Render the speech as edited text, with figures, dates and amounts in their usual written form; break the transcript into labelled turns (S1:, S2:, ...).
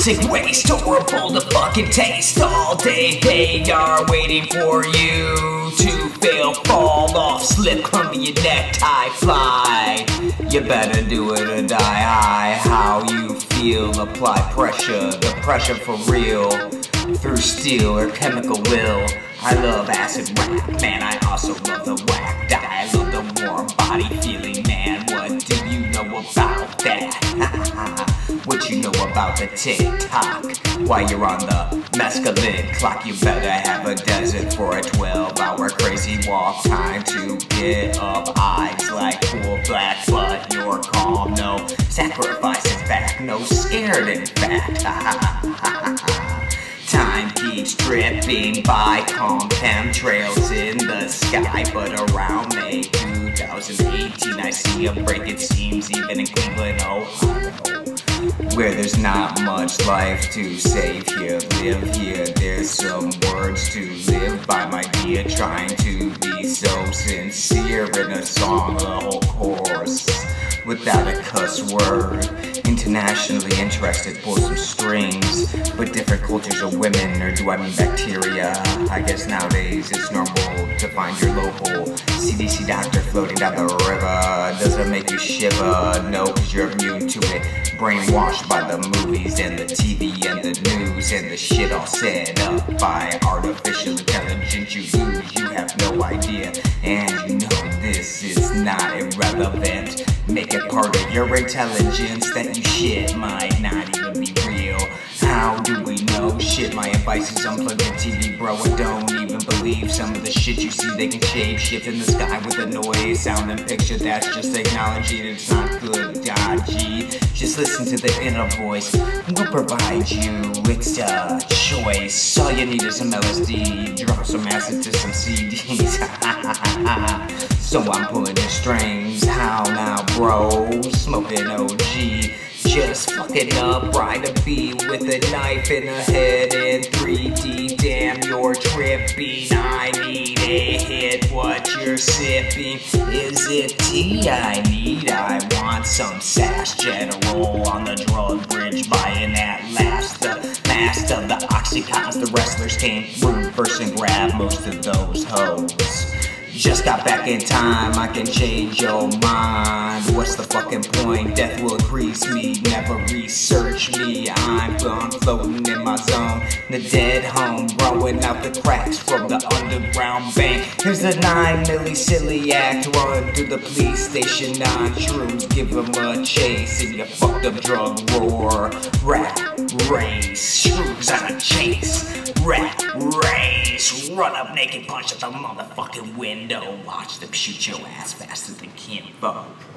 S1: toxic waste, horrible to fucking taste. All day they are waiting for you to fail, fall off, slip, crumble your necktie, fly. You better do it or die high. How you feel, apply pressure, the pressure for real, through steel or chemical will. I love acid rap, man, I also love the whack die. I love the warm body feeling, man, what do you know about that? What you know about the TikTok? While you're on the mescaline clock, you better have a desert for a 12-hour crazy walk. Time to get up, eyes like cool black, but you're calm, no sacrifices back, no scared in fact. Time keeps dripping by, calm chemtrails in the sky, but around May 2018 I see a break, it seems, even in Cleveland, Ohio, where there's not much life to save here. Live here, there's some words to live by, my dear, trying to be so sincere in a song, the whole chorus without a cuss word. Internationally interested, pull some strings, but different cultures of women, or do I mean bacteria? I guess nowadays it's normal to find your local CDC doctor floating down the river. Doesn't make you shiver, no, cause you're immune to it. Brainwashed by the movies and the TV and the news, and the shit all set up by artificial intelligence you use. You have no idea, and you know this is not irrelevant. Make it part of your intelligence that you shit might not even be real. How do we know? Shit, my advice is unplug the TV, bro. I don't even believe some of the shit you see. They can shape shift in the sky with the noise, sound, and picture. That's just acknowledging it's not good, dodgy. Just listen to the inner voice. We'll provide you. It's a choice. All you need is some LSD. Drop some acid to some CDs. So I'm pulling the strings. How now, bro? Smoking OG. Just fucking up, ride a beat with a knife in the head in 3D. Damn, you're tripping. I need a hit. What you're sipping? Is it tea I need? I want some sass. General on the drug bridge, buying that last. The last of the Oxycontins. The wrestlers came through first and grabbed most of those hoes. Just got back in time, I can change your mind. What's the fucking point? Death will increase me, never research me. I'm floating in my zone, in the dead home, growing out the cracks from the underground bank. Here's a 9 milli-celiac, run through the police station, 9 shrooms, give them a chase. In your fucked up drug roar, rat race, shrooms on a chase. Rat race, run up naked, punch at the motherfucking window. Watch them shoot your ass faster than Kimbo.